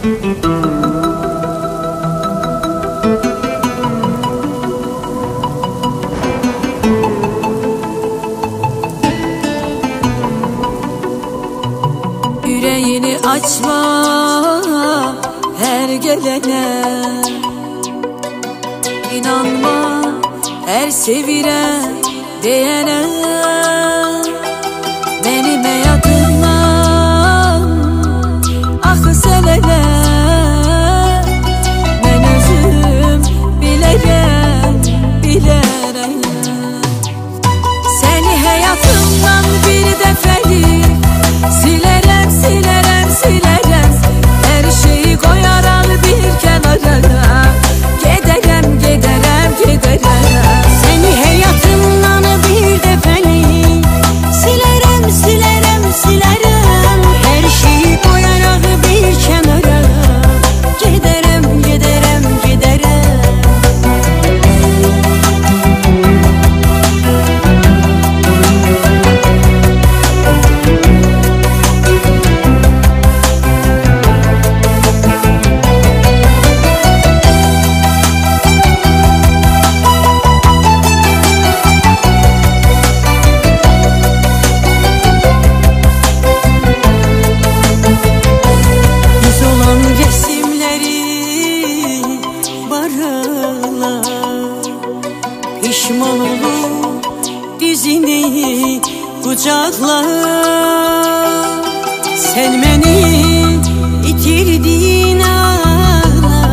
Yüreğini açma her gelene, İnanma her seviren diyene. Benim hayatımdan akı selene, ben özüm bilerem, bilerem. Seni hayatımdan bir defelik silerem, silerem, silerem. Her şeyi koyar al bir kenara, giderem, giderem, giderem. Seni hayatımdan bir defelik silerem, silerem, silerem. Her şeyi koyar bir kenara, giderem, giderem, giderem. Pişman olup dizini kucakla. Sen beni itirdin ağla,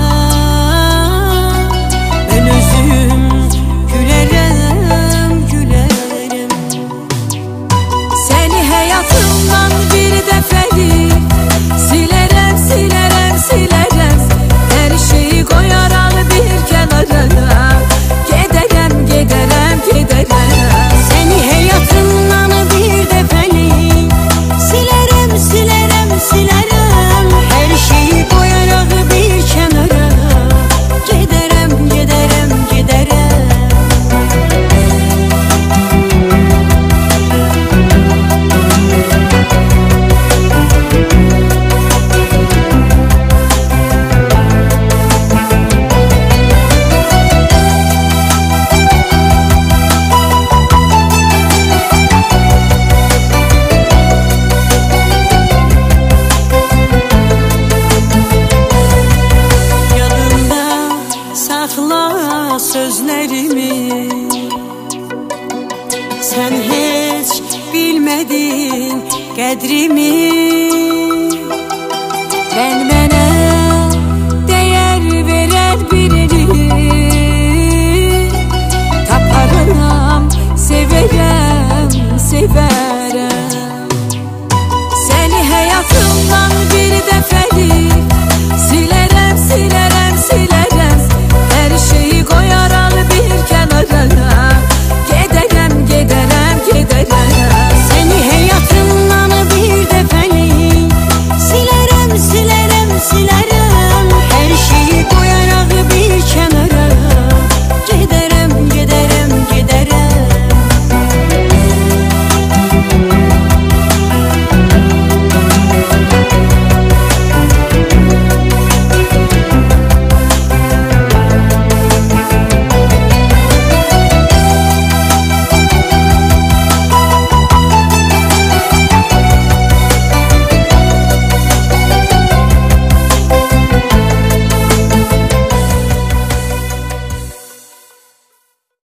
ben özüm gülerim, gülerim. Seni hayatımdan bir defelik silerem, silerem, silerem. Her şeyi koyar al bir kenara, giderem, giderem, giderem. Seni hayatımdan bir defelik silerem, silerem, silerem. Her şeyi koyar bir kenara, giderem, giderem, giderem. Sakla sözlerimi, sen hiç bilmedin kadrimi. Ben